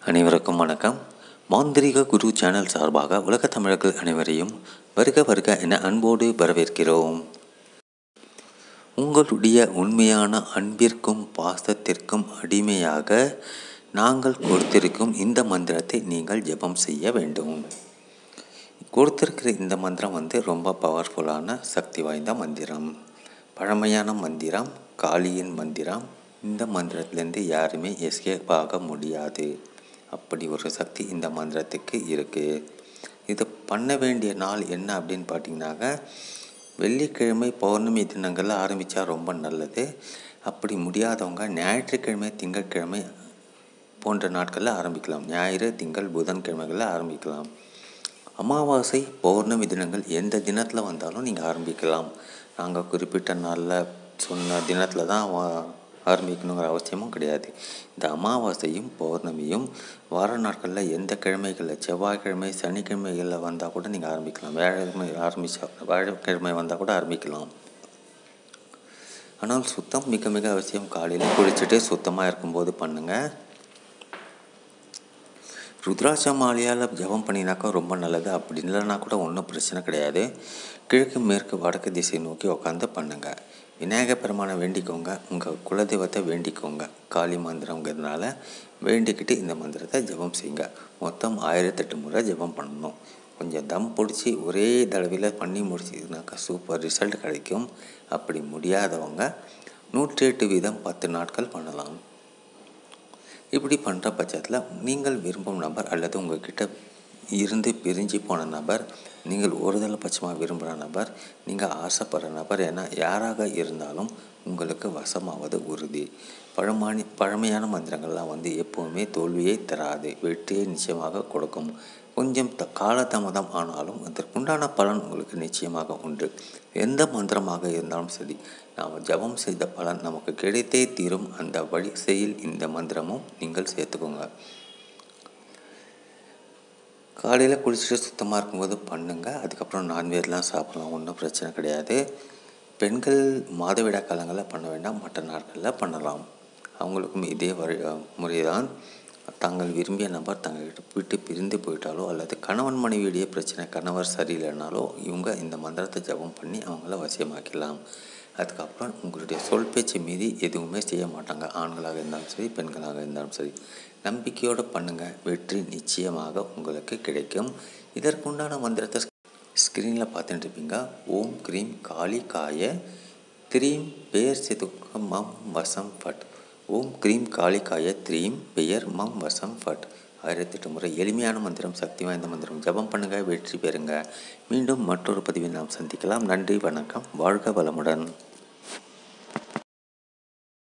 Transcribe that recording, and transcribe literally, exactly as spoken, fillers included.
அனைவருக்கும் வணக்கம். மாந்திரிக குரு சேனல் சார்பாக உலக தமிழர்கள் அனைவரையும் வருக வருக என அன்போடு வரவேற்கிறோம். உங்களுடைய உண்மையான அன்பிற்கும் பாசத்திற்கும் அடிமையாக நாங்கள் கொடுத்திருக்கும் இந்த மந்திரத்தை நீங்கள் ஜெபம் செய்ய வேண்டும். கொடுத்திருக்கிற இந்த மந்திரம் வந்து ரொம்ப பவர்ஃபுல்லான சக்தி வாய்ந்த மந்திரம், பழமையான மந்திரம், காளியின் மந்திரம். இந்த மந்திரத்திலேருந்து யாருமே எஸ்கேப் ஆக முடியாது. அப்படி ஒரு சக்தி இந்த மந்திரத்துக்கு இருக்குது. இதை பண்ண வேண்டிய நாள் என்ன அப்படின்னு பார்த்தீங்கன்னாக்க, வெள்ளிக்கிழமை பௌர்ணமி தினங்களில் ஆரம்பித்தா ரொம்ப நல்லது. அப்படி முடியாதவங்க ஞாயிற்றுக்கிழமை திங்கட்கிழமை போன்ற நாட்களில் ஆரம்பிக்கலாம். ஞாயிறு திங்கள் புதன்கிழமைகளில் ஆரம்பிக்கலாம். அமாவாசை பௌர்ணமி தினங்கள் எந்த தினத்தில் வந்தாலும் நீங்கள் ஆரம்பிக்கலாம். நாங்கள் குறிப்பிட்ட நாளில் சொன்ன தினத்தில் தான் ஆரம்பிக்கணுங்கிற அவசியமும் கிடையாது. இந்த அமாவாசையும் பௌர்ணமியும் வார நாட்களில் எந்த கிழமைகளில், செவ்வாய்க்கிழமை சனிக்கிழமைகளில் வந்தால் கூட நீங்கள் ஆரம்பிக்கலாம். வியாழக்கிழமை ஆரம்பிச்சா வியாழக்கிழமை வந்தால் கூட ஆரம்பிக்கலாம். ஆனால் சுத்தம் மிக மிக அவசியம். காலையில் குளிச்சுட்டு சுத்தமாக இருக்கும்போது பண்ணுங்கள். ருத்ராட்ச மாலையால் ஜபம் பண்ணினாக்கா ரொம்ப நல்லது. அப்படி இல்லைன்னா கூட ஒன்றும் பிரச்சனை கிடையாது. கிழக்கு மேற்கு வடக்கு திசை நோக்கி உட்காந்து பண்ணுங்கள். விநாயகர் பெருமானை வேண்டிக்கோங்க, உங்கள் குலதெய்வத்தை வேண்டிக்கோங்க. காளி மந்திரங்கிறதுனால வேண்டிக்கிட்டு இந்த மந்திரத்தை ஜபம் செய்யுங்க. மொத்தம் ஆயிரத்தெட்டு முறை ஜபம் பண்ணணும். கொஞ்சம் தம் பிடிச்சி ஒரே தடவையில் பண்ணி முடிச்சதுனாக்கா சூப்பர் ரிசல்ட் கிடைக்கும். அப்படி முடியாதவங்க நூற்றி எட்டு வீதம் பத்து நாட்கள் பண்ணலாம். இப்படி பண்ணுற பட்சத்தில் நீங்கள் விரும்பும் நபர் அல்லது உங்கள்கிட்ட இருந்து பிரிஞ்சு போன நபர், நீங்கள் ஒருதலை பட்சமாக விரும்புகிற நபர், நீங்கள் ஆசைப்படுற நபர் என யாராக இருந்தாலும் உங்களுக்கு வசமாவது உறுதி. பழமானி பழமையான மந்திரங்கள்லாம் வந்து எப்போவுமே தோல்வியை தராது, வெற்றியை நிச்சயமாக கொடுக்கும். கொஞ்சம் த காலதாமதம் ஆனாலும் அதற்குண்டான பலன் உங்களுக்கு நிச்சயமாக உண்டு. எந்த மந்திரமாக இருந்தாலும் சரி, நாம் ஜபம் செய்த பலன் நமக்கு கிடைத்தே தீரும். அந்த வரிசையில் இந்த மந்திரமும் நீங்கள் சேர்த்துக்கோங்க. காலையில் குளிச்சுட்டு சுத்தமாக இருக்கும்போது பண்ணுங்கள். அதுக்கப்புறம் நான்வெஜ்லாம் சாப்பிட்லாம், ஒன்றும் பிரச்சனை கிடையாது. பெண்கள் மாதவிடா காலங்களில் பண்ண வேண்டாம், மற்ற நாட்களில் பண்ணலாம். அவங்களுக்கும் இதே வழி முறைதான். தாங்கள் விரும்பிய நபர் தங்கள்கிட்ட விட்டு பிரிந்து போயிட்டாலோ அல்லது கணவன் மனைவியுடைய பிரச்சனை, கணவர் சரியில்லைனாலோ இவங்க இந்த மந்திரத்தை ஜபம் பண்ணி அவங்கள வசியமாக்கலாம். அதுக்கப்புறம் உங்களுடைய சொல் பேச்சு மீறி எதுவுமே செய்ய மாட்டாங்க. ஆண்களாக இருந்தாலும் சரி, பெண்களாக இருந்தாலும் சரி. நம்பிக்கையோடு பண்ணுங்கள், வெற்றி நிச்சயமாக உங்களுக்கு கிடைக்கும். இதற்குண்டான மந்திரத்தை ஸ்க்ரீனில் பார்த்துட்டு இருப்பீங்க. ஓம் க்ரீம் காளி காய த்ரீம் பெயர் சிதுக்க மம் வசம் ஃபட். ஓம் க்ரீம் காளி காய த்ரீம் பெயர் மம் வசம் ஃபட். ஆயிரத்தெட்டு முறை எளிமையான மந்திரம், சக்தி வாய்ந்த மந்திரம். ஜபம் பண்ணுங்கள், வெற்றி பெறுங்க. மீண்டும் மற்றொரு பதிவில் நாம் சந்திக்கலாம். நன்றி, வணக்கம், வாழ்க வளமுடன்.